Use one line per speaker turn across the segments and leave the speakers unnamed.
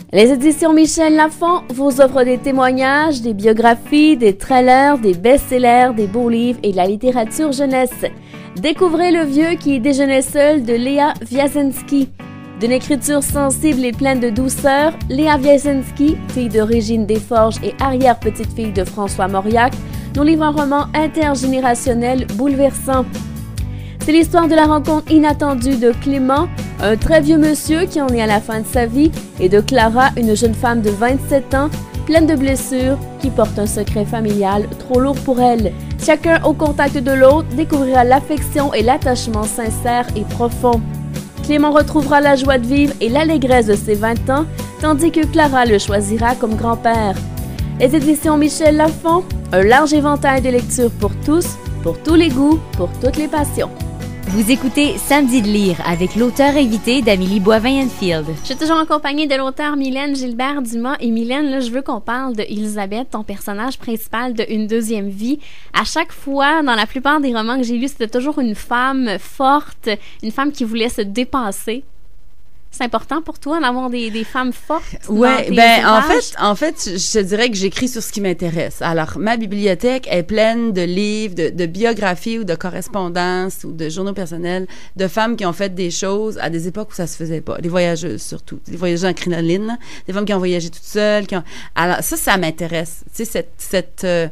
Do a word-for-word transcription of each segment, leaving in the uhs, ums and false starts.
Les éditions Michel Lafon vous offrent des témoignages, des biographies, des trailers, des best-sellers, des beaux livres et de la littérature jeunesse. Découvrez Le vieux qui déjeunait seul de Léa Wiazensky. D'une écriture sensible et pleine de douceur, Léa Wiazensky, fille de Régine Desforges et arrière-petite-fille de François Mauriac, nous livre un roman intergénérationnel bouleversant. C'est l'histoire de la rencontre inattendue de Clément, un très vieux monsieur qui en est à la fin de sa vie, et de Clara, une jeune femme de vingt-sept ans, pleine de blessures, qui porte un secret familial trop lourd pour elle. Chacun au contact de l'autre découvrira l'affection et l'attachement sincère et profond. Clément retrouvera la joie de vivre et l'allégresse de ses vingt ans, tandis que Clara le choisira comme grand-père. Les éditions Michel Lafon, un large éventail de lectures pour tous, pour tous les goûts, pour toutes les passions.
Vous écoutez Samedi de lire avec l'auteur invité d'Amélie Boivin-Enfield.
Je suis toujours en compagnie de l'auteur Mylène Gilbert-Dumas. Et Mylène, là, je veux qu'on parle de Elisabeth, ton personnage principal de Une deuxième vie. À chaque fois, dans la plupart des romans que j'ai lus, c'était toujours une femme forte, une femme qui voulait se dépasser. C'est important pour toi d'avoir des, des femmes fortes?
Ouais, ben en fait, en fait, je te dirais que j'écris sur ce qui m'intéresse. Alors, ma bibliothèque est pleine de livres, de, de biographies ou de correspondances ou de journaux personnels de femmes qui ont fait des choses à des époques où ça se faisait pas. Des voyageuses surtout, des voyageuses en crinoline, des femmes qui ont voyagé toutes seules. Qui ont... Alors ça, ça m'intéresse. Tu sais, cette cette euh,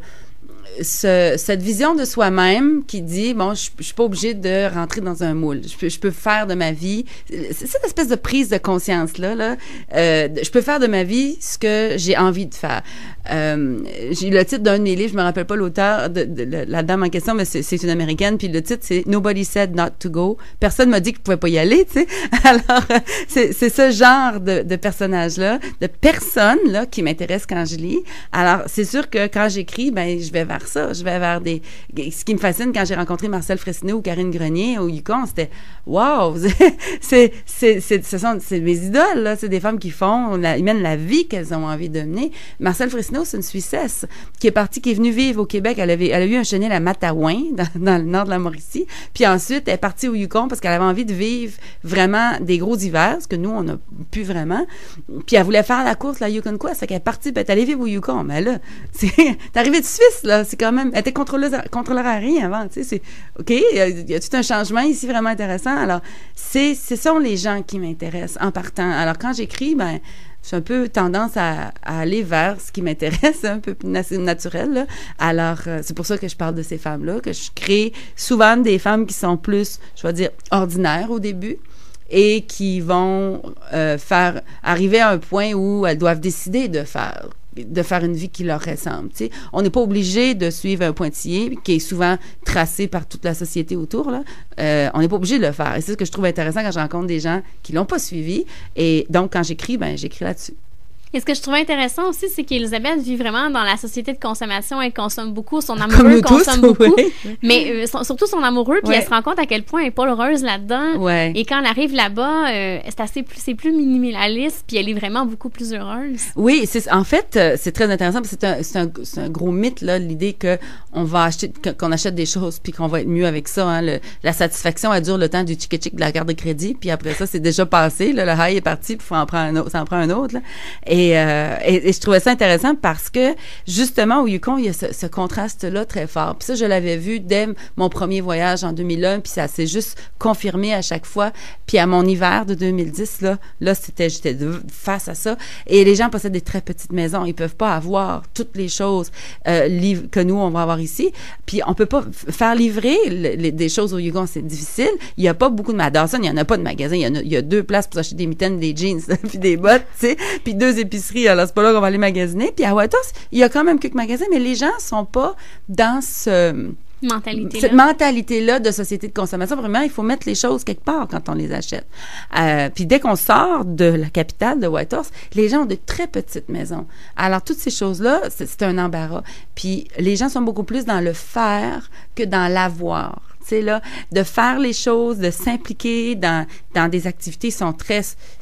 Ce, cette vision de soi-même qui dit, bon, je, je suis pas obligée de rentrer dans un moule. Je peux, je peux faire de ma vie, cette espèce de prise de conscience-là, là, euh, je peux faire de ma vie ce que j'ai envie de faire. Euh, j'ai le titre d'un de mes livres, je me rappelle pas l'auteur, de, de, de la dame en question, mais c'est, c'est une Américaine, puis le titre, c'est « Nobody said not to go ». Personne m'a dit que je pouvais pas y aller, tu sais. Alors, c'est, c'est ce genre de, de personnage-là, de personne-là, qui m'intéresse quand je lis. Alors, c'est sûr que quand j'écris, ben, je vais vers ça. Je vais vers des... Ce qui me fascine quand j'ai rencontré Marcel Fressineau ou Karine Grenier au Yukon, c'était « Wow! » C'est, c'est, c'est, ce sont, c'est mes idoles, là. C'est des femmes qui font, la, ils mènent la vie qu'elles ont envie de mener. Marcel Fressineau, c'est une Suissesse qui est partie, qui est venue vivre au Québec. Elle avait, elle a eu un chenil à Matawan, dans, dans le nord de la Mauricie. Puis ensuite, elle est partie au Yukon parce qu'elle avait envie de vivre vraiment des gros hivers, ce que nous, on n'a plus vraiment. Puis elle voulait faire la course, la Yukon Quest. C'est qu'elle est partie, puis elle est allée vivre au Yukon. Mais là, c'est, t'es arrivée de Suisse, là. C'est quand même, elle était contrôleuse, contrôleur aérien avant, tu sais, c'est, OK, il y, a, il y a tout un changement ici vraiment intéressant. Alors, c'est, ce sont les gens qui m'intéressent en partant. Alors, quand j'écris, ben, j'ai un peu tendance à, à aller vers ce qui m'intéresse, un peu naturel, là. Alors, euh, c'est pour ça que je parle de ces femmes-là, que je crée souvent des femmes qui sont plus, je vais dire, ordinaires au début, et qui vont euh, faire arriver à un point où elles doivent décider de faire de faire une vie qui leur ressemble. Tu sais. On n'est pas obligé de suivre un pointillé qui est souvent tracé par toute la société autour. Là. Euh, on n'est pas obligé de le faire. Et c'est ce que je trouve intéressant quand je rencontre des gens qui l'ont pas suivi. Et donc, quand j'écris, ben j'écris là-dessus.
Et ce que je trouvais intéressant aussi, c'est qu'Elisabeth vit vraiment dans la société de consommation. Elle consomme beaucoup, son amoureux consomme tous, beaucoup, oui. mais euh, son, surtout son amoureux, puis ouais. Elle se rend compte à quel point elle est pas heureuse là-dedans. Ouais. Et quand elle arrive là-bas, euh, c'est assez plus, c'est plus minimaliste, puis elle est vraiment beaucoup plus heureuse.
Oui, c'est en fait, euh, c'est très intéressant, parce que c'est un, c'est un, c'est un gros mythe là, l'idée que on va acheter, qu'on achète des choses, puis qu'on va être mieux avec ça. Hein, le, la satisfaction, elle dure le temps du tchic-tchic de la carte de crédit, puis après ça, c'est déjà passé. Là, le high est parti, puis faut en prendre un autre, ça en prend un autre. Là. Et Et, euh, et, et je trouvais ça intéressant parce que, justement, au Yukon, il y a ce, ce contraste-là très fort. Puis ça, je l'avais vu dès mon premier voyage en deux mille un, puis ça s'est juste confirmé à chaque fois. Puis à mon hiver de deux mille dix, là, là c'était, j'étais de, face à ça. Et les gens possèdent des très petites maisons. Ils peuvent pas avoir toutes les choses euh, liv- que nous, on va avoir ici. Puis on peut pas f- faire livrer le, les, des choses au Yukon, c'est difficile. Il y a pas beaucoup de... À Dawson, il y en a pas de magasins. Il y, en a, il y a deux places pour acheter des mitaines, des jeans, puis des bottes, tu sais, puis deux épiceries. Alors, c'est pas là qu'on va aller magasiner. Puis à Whitehorse, il y a quand même quelques magasins, mais les gens sont pas dans ce...
Mentalité
cette mentalité-là de société de consommation. Vraiment, il faut mettre les choses quelque part quand on les achète. Euh, puis dès qu'on sort de la capitale de Whitehorse, les gens ont de très petites maisons. Alors, toutes ces choses-là, c'est, c'est un embarras. Puis les gens sont beaucoup plus dans le faire que dans l'avoir. Tu sais, là, de faire les choses, de s'impliquer dans, dans des activités qui sont très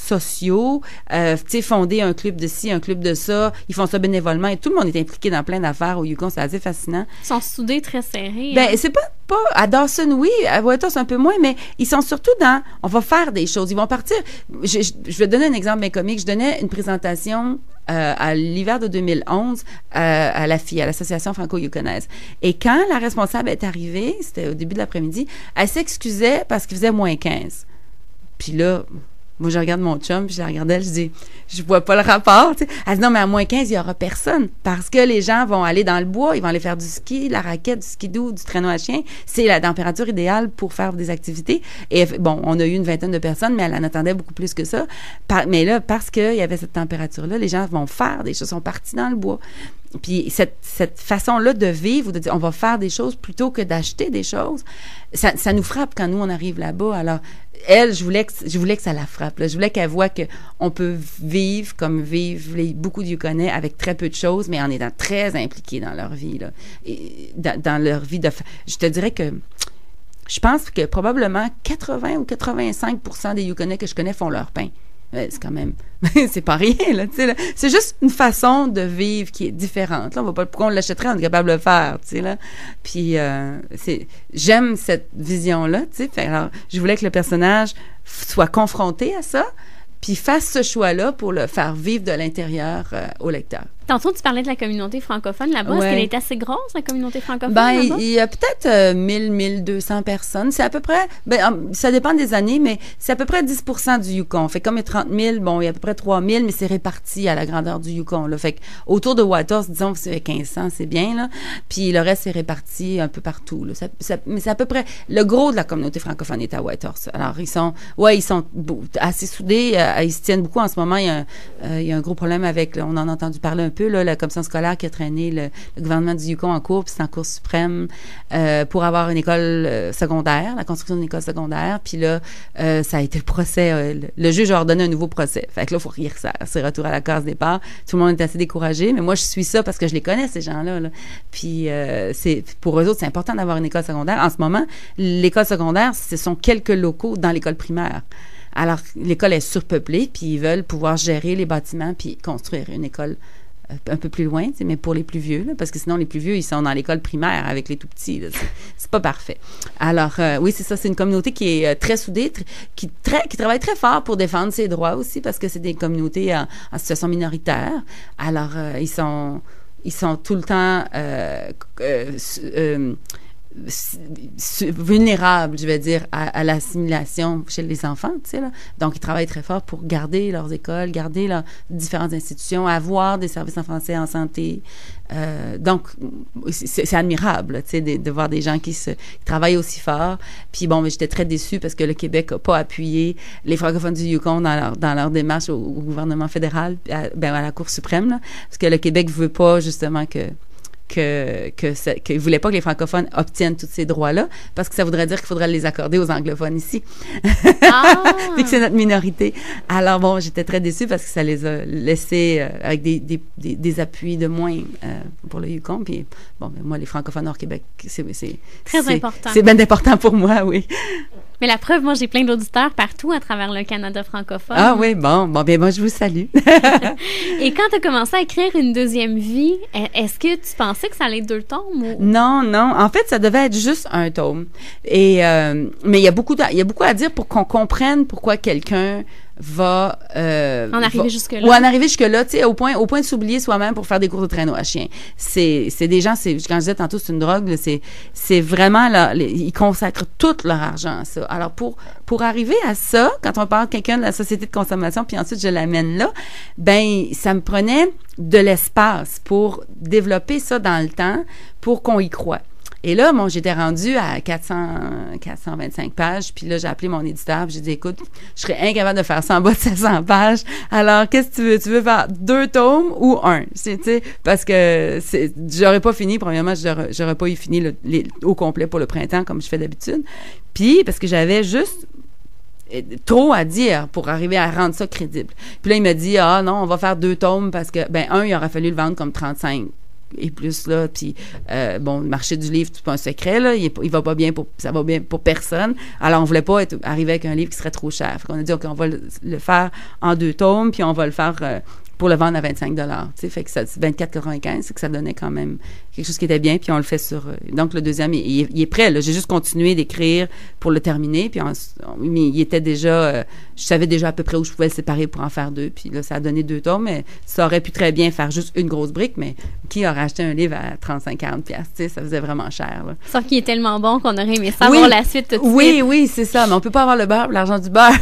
sociaux, euh, tu sais, fonder un club de ci, un club de ça. Ils font ça bénévolement et tout le monde est impliqué dans plein d'affaires au Yukon. C'est assez fascinant.
Ils sont soudés, très serrés.
Ben,
hein?
c'est pas, pas, à Dawson, oui, à Whitehorse, un peu moins, mais ils sont surtout dans, on va faire des choses. Ils vont partir. Je, je, je vais te donner un exemple bien comique. Je donnais une présentation euh, à l'hiver de deux mille onze euh, à la F I, à l'Association franco-yukonaise. Et quand la responsable est arrivée, c'était au début de l'après-midi, elle s'excusait parce qu'il faisait moins quinze. Puis là, moi, je regarde mon chum, puis je la regardais, je dis, je vois pas le rapport, tu sais. Elle dit, non, mais à moins quinze, il y aura personne. Parce que les gens vont aller dans le bois, ils vont aller faire du ski, la raquette, du skidoo, du traîneau à chien. C'est la température idéale pour faire des activités. Et bon, on a eu une vingtaine de personnes, mais elle en attendait beaucoup plus que ça. Par, mais là, parce qu'il y avait cette température-là, les gens vont faire des choses, sont partis dans le bois. Puis cette, cette façon-là de vivre, ou de dire, on va faire des choses plutôt que d'acheter des choses, ça, ça nous frappe quand nous, on arrive là-bas. Alors, elle, je voulais que, je voulais que ça la frappe. Là. Je voulais qu'elle voie qu'on peut vivre comme vivent les, beaucoup de Yukonais avec très peu de choses, mais en étant très impliqués dans leur vie. Là. Et dans, dans leur vie de... Je te dirais que je pense que probablement quatre-vingts ou quatre-vingt-cinq pour cent des Yukonais que je connais font leur pain. C'est quand même, c'est pas rien, là, tu sais, là. C'est juste une façon de vivre qui est différente, là. On va pas, pourquoi on l'achèterait, on est capable de le faire, tu sais, là. Puis, euh, c'est, j'aime cette vision-là, tu sais. Alors, je voulais que le personnage soit confronté à ça, puis fasse ce choix-là pour le faire vivre de l'intérieur euh, au lecteur.
Tantôt, tu parlais de la communauté francophone là-bas.
Ouais.
Est-ce qu'elle est assez grosse, la communauté francophone
ben,
là-bas?
Il y a peut-être euh, mille, mille deux cents personnes. C'est à peu près, ben, ça dépend des années, mais c'est à peu près dix pour cent du Yukon. Fait comme il y a trente mille, bon, il y a à peu près trois mille, mais c'est réparti à la grandeur du Yukon, là. Fait que autour de Whitehorse, disons que c'est quinze cents, c'est bien, là. Puis le reste, c'est réparti un peu partout, là. Ça, ça, mais c'est à peu près, le gros de la communauté francophone est à Whitehorse. Alors, ils sont, ouais, ils sont assez soudés, euh, ils se tiennent beaucoup. En ce moment, il y a un, euh, il y a un gros problème avec, là, on en a entendu parler un peu, là, la commission scolaire qui a traîné le, le gouvernement du Yukon en cours, puis c'est en Cour suprême euh, pour avoir une école euh, secondaire, la construction d'une école secondaire. Puis là, euh, ça a été le procès. Euh, le, le juge a ordonné un nouveau procès. Fait que là, il faut rire ça. C'est retour à la case départ. Tout le monde est assez découragé, mais moi, je suis ça parce que je les connais, ces gens-là. Là. Puis euh, c'est pour eux autres, c'est important d'avoir une école secondaire. En ce moment, l'école secondaire, ce sont quelques locaux dans l'école primaire. Alors, l'école est surpeuplée, puis ils veulent pouvoir gérer les bâtiments puis construire une école un peu plus loin, mais pour les plus vieux, là, parce que sinon, les plus vieux, ils sont dans l'école primaire avec les tout-petits. Là, c'est, c'est pas parfait. Alors, euh, oui, c'est ça. C'est une communauté qui est euh, très soudée, tr- qui, très, qui travaille très fort pour défendre ses droits aussi, parce que c'est des communautés en, en situation minoritaire. Alors, euh, ils sont ils sont tout le temps euh, euh, euh, vulnérables, je vais dire, à, à l'assimilation chez les enfants, tu sais, là. Donc, ils travaillent très fort pour garder leurs écoles, garder leurs différentes institutions, avoir des services en français, en santé. Euh, donc, c'est, c'est admirable, tu sais, de, de voir des gens qui, se, qui travaillent aussi fort. Puis bon, mais j'étais très déçue parce que le Québec n'a pas appuyé les francophones du Yukon dans leur, dans leur démarche au, au gouvernement fédéral, à, ben, à la Cour suprême, là, parce que le Québec veut pas, justement, que que que ça, que voulait pas que les francophones obtiennent tous ces droits-là, parce que ça voudrait dire qu'il faudrait les accorder aux anglophones ici. Ah! Puis que c'est notre minorité. Alors bon, j'étais très déçue parce que ça les a laissés euh, avec des, des, des, des appuis de moins euh, pour le Yukon. Puis bon, ben, moi, les francophones hors Québec, c'est, c'est
très
c'est,
important.
C'est bien important pour moi, oui.
Mais la preuve, moi, j'ai plein d'auditeurs partout à travers le Canada francophone.
Ah oui, bon, bon, bien, moi, je vous salue.
Et quand tu as commencé à écrire Une deuxième vie, est-ce que tu pensais que ça allait être deux tomes? Ou...
Non, non. En fait, ça devait être juste un tome. Et, euh, mais il y a beaucoup, il y a beaucoup à dire pour qu'on comprenne pourquoi quelqu'un va euh,
en arriver
va,
jusque-là.
Ou en arriver jusque-là, tu sais, au point, au point de s'oublier soi-même pour faire des courses de traîneau à chien. C'est, c'est des gens, c'est, quand je disais tantôt, c'est une drogue, là, c'est, c'est vraiment, là, les, ils consacrent tout leur argent à ça. Alors, pour, pour arriver à ça, quand on parle de quelqu'un de la société de consommation, puis ensuite je l'amène là, ben, ça me prenait de l'espace pour développer ça dans le temps, pour qu'on y croie. Et là, bon, j'étais rendue à quatre cents, quatre cent vingt-cinq pages, puis là, j'ai appelé mon éditeur, puis j'ai dit, écoute, je serais incapable de faire ça en bas de sept cents pages. Alors, qu'est-ce que tu veux? Tu veux faire deux tomes ou un? Tu sais, parce que c'est, j'aurais pas fini, premièrement, j'aurais, j'aurais pas eu fini le, les, au complet pour le printemps, comme je fais d'habitude. Puis, parce que j'avais juste trop à dire pour arriver à rendre ça crédible. Puis là, il m'a dit, ah non, on va faire deux tomes parce que, ben, un, il aurait fallu le vendre comme trente-cinq et plus là, puis euh, bon, le marché du livre, c'est pas un secret là, il, est, il va pas bien pour, ça va bien pour personne. Alors on voulait pas être, arriver avec un livre qui serait trop cher. Fait qu'on a dit ok, on va le, le faire en deux tomes, puis on va le faire euh, pour le vendre à vingt-cinq dollars. Tu sais, fait que ça, vingt-quatre quatre-vingt-quinze, c'est que ça donnait quand même quelque chose qui était bien, puis on le fait sur... Euh, donc, le deuxième, il, il, il est prêt, là. J'ai juste continué d'écrire pour le terminer, puis on, on, il était déjà... Euh, je savais déjà à peu près où je pouvais le séparer pour en faire deux, puis là, ça a donné deux tomes, mais ça aurait pu très bien faire juste une grosse brique, mais qui aurait acheté un livre à trente-cinq à quarante piastres, tu sais, ça faisait vraiment cher, là.
Sauf qu'il est tellement bon qu'on aurait aimé savoir
oui,
la suite tout de
oui,
suite.
Oui, oui, c'est ça, mais on peut pas avoir le beurre, l'argent du beurre.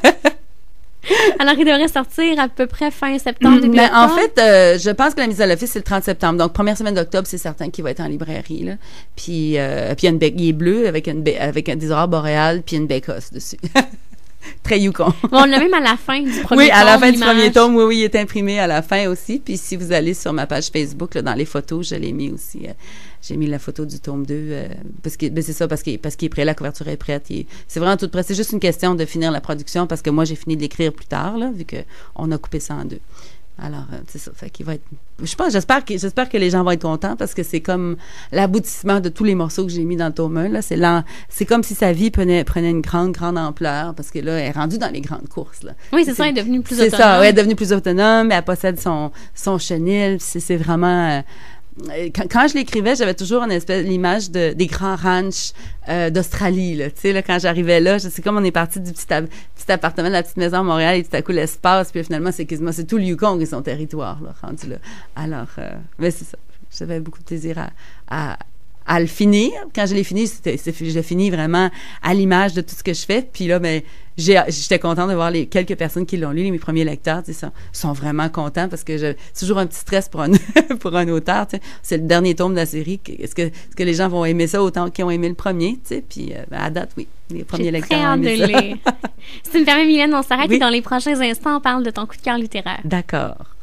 Alors, il devrait sortir à peu près fin septembre, début
Mais
octobre.
en fait, euh, je pense que la mise à l'office, c'est le trente septembre. Donc, première semaine d'octobre, c'est certain qu'il va être en librairie, là. Puis, euh, puis il y a une baie, il est bleu avec, une baie, avec des aurores boréales, puis une bécosse dessus. Très Yukon.
Bon, on l'a même à la fin du premier
oui,
tome.
Oui, à la fin
l'image.
du premier tome, oui, oui, il est imprimé à la fin aussi. Puis si vous allez sur ma page Facebook, là, dans les photos, je l'ai mis aussi. Euh, j'ai mis la photo du tome deux. Euh, parce que, ben c'est ça, parce qu'il, parce qu'il est prêt, la couverture est prête. Il est, c'est vraiment tout prêt. C'est juste une question de finir la production parce que moi, j'ai fini de l'écrire plus tard, là, vu qu'on a coupé ça en deux. Alors, euh, c'est ça. Fait qu'il va être. Je pense, j'espère que, j'espère que les gens vont être contents parce que c'est comme l'aboutissement de tous les morceaux que j'ai mis dans le tome un, là. C'est lent, c'est comme si sa vie prenait, prenait une grande, grande ampleur parce que là, elle est rendue dans les grandes courses, là.
Oui, c'est, c'est ça, elle est devenue plus
c'est
autonome.
C'est ça, ouais, elle est devenue plus autonome, elle possède son, son chenil. C'est, c'est vraiment. Euh, Quand, quand je l'écrivais, j'avais toujours une espèce l'image de des grands ranchs euh, d'Australie, là. Tu sais, là, quand j'arrivais là, c'est comme on est parti du petit, ab- petit appartement de la petite maison à Montréal et tout à coup l'espace, puis finalement c'est quasiment c'est tout le Yukon qui est son territoire, là, rendu là. Alors, euh, mais c'est ça. J'avais beaucoup de plaisir à, à à le finir. Quand je l'ai fini, c'était, c'est, je l'ai fini vraiment à l'image de tout ce que je fais. Puis là, ben, j'ai, j'étais contente de voir les quelques personnes qui l'ont lu, mes premiers lecteurs, tu sais, sont, sont vraiment contents parce que je, c'est toujours un petit stress pour un, pour un auteur, tu sais. C'est le dernier tome de la série. Est-ce que, est-ce que les gens vont aimer ça autant qu'ils ont aimé le premier, tu sais? Puis, euh, à date, oui. Les premiers
j'ai
lecteurs
très
ont
hâte
aimé
de
ça.
lire. Si tu me permets, Mylène, on s'arrête
oui.
et dans les prochains instants, on parle de ton coup de cœur littéraire.
D'accord.